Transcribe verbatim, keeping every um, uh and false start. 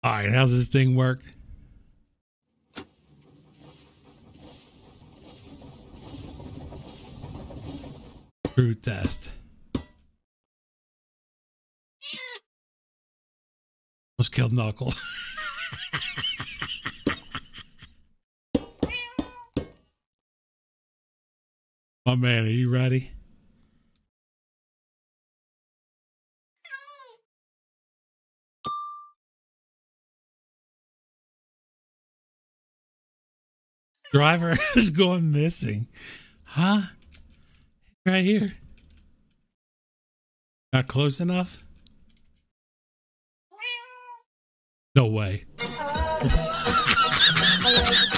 All right, how's this thing work? True test. Almost killed Knuckle. My man, are you ready? Driver is going missing. Huh? Right here. Not close enough? No way.